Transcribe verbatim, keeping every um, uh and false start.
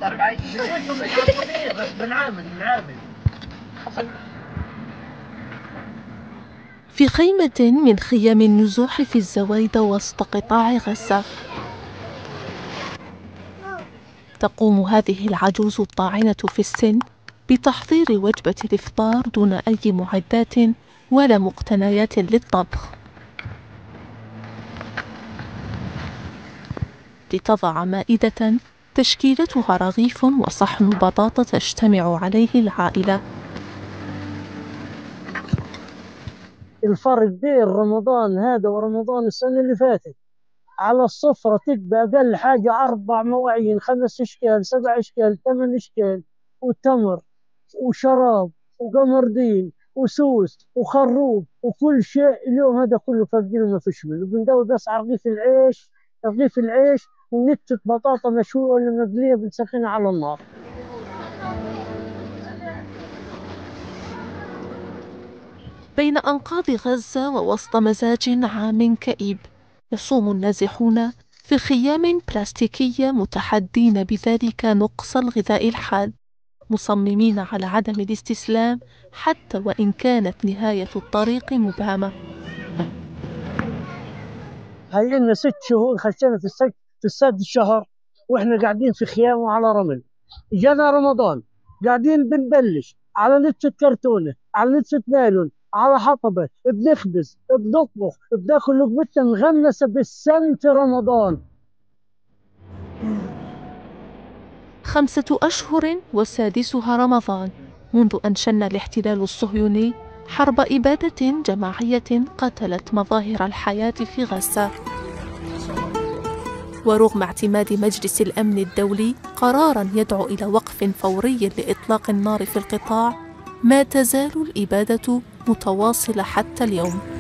في خيمة من خيام النزوح في الزوايدة وسط قطاع غزة، تقوم هذه العجوز الطاعنة في السن بتحضير وجبة الإفطار دون أي معدات ولا مقتنيات للطبخ، لتضع مائدة تشكيلتها رغيف وصحن بطاطا تجتمع عليه العائلة. الفرق بين رمضان هذا ورمضان السنة اللي فاتت، على السفرة تبقى أقل حاجة أربع مواعين، خمس أشكال، سبع أشكال، ثمان أشكال، وتمر وشراب وقمردين وسوس وخروب وكل شيء. اليوم هذا كله فاقدين ما فيش منه، بندور بس على رغيف العيش، رغيف العيش ونتفة بطاطا مشوية ولا مقلية بنسخنها على النار. بين أنقاض غزة ووسط مزاج عام كئيب، يصوم النازحون في خيام بلاستيكية متحدين بذلك نقص الغذاء الحاد، مصممين على عدم الاستسلام حتى وإن كانت نهاية الطريق مبهمة. هاي لنا ست شهور خشينا في السد في السد الشهر واحنا قاعدين في خيام على رمل. جانا رمضان قاعدين بنبلش على نتفة كرتونة، على نتفة نايلون، على حطبة، بنخبز، بنطبخ، بناكل لقمتنا مغمسة بالسم في رمضان. خمسة أشهر وسادسها رمضان منذ أن شن الاحتلال الصهيوني حرب إبادة جماعية قتلت مظاهر الحياة في غزة. ورغم اعتماد مجلس الأمن الدولي قراراً يدعو إلى وقف فوري لإطلاق النار في القطاع، ما تزال الإبادة متواصلة حتى اليوم.